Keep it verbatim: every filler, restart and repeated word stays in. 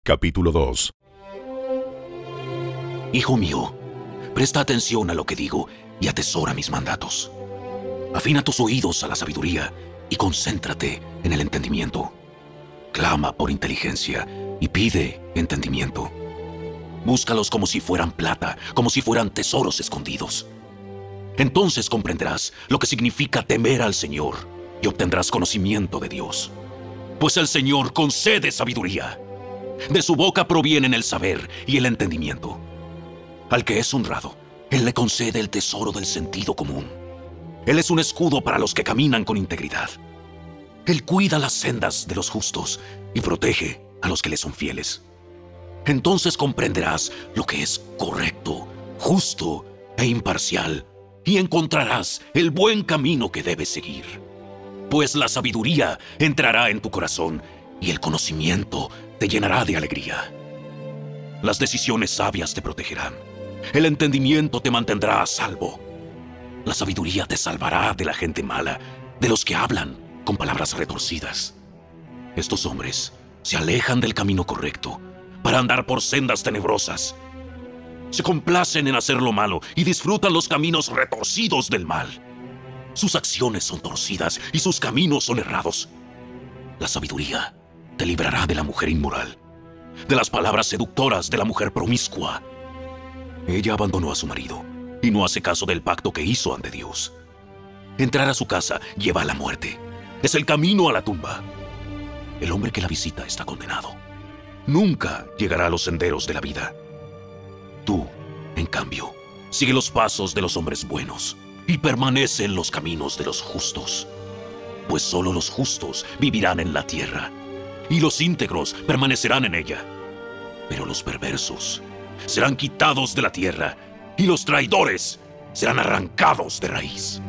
Capítulo dos. Hijo mío, presta atención a lo que digo y atesora mis mandatos. Afina tus oídos a la sabiduría y concéntrate en el entendimiento. Clama por inteligencia y pide entendimiento. Búscalos como si fueran plata, como si fueran tesoros escondidos. Entonces comprenderás lo que significa temer al Señor y obtendrás conocimiento de Dios. Pues el Señor concede sabiduría. De su boca provienen el saber y el entendimiento. Al que es honrado, Él le concede el tesoro del sentido común. Él es un escudo para los que caminan con integridad. Él cuida las sendas de los justos y protege a los que le son fieles. Entonces comprenderás lo que es correcto, justo e imparcial, y encontrarás el buen camino que debes seguir. Pues la sabiduría entrará en tu corazón y el conocimiento te llenará de alegría. Las decisiones sabias te protegerán. El entendimiento te mantendrá a salvo. La sabiduría te salvará de la gente mala, de los que hablan con palabras retorcidas. Estos hombres se alejan del camino correcto para andar por sendas tenebrosas. Se complacen en hacer lo malo y disfrutan los caminos retorcidos del mal. Sus acciones son torcidas y sus caminos son errados. La sabiduría te librará de la mujer inmoral, de las palabras seductoras de la mujer promiscua. Ella abandonó a su marido y no hace caso del pacto que hizo ante Dios. Entrar a su casa lleva a la muerte. Es el camino a la tumba. El hombre que la visita está condenado. Nunca llegará a los senderos de la vida. Tú, en cambio, sigue los pasos de los hombres buenos y permanece en los caminos de los justos. Pues solo los justos vivirán en la tierra y los íntegros permanecerán en ella. Pero los perversos serán quitados de la tierra y los traidores serán arrancados de raíz.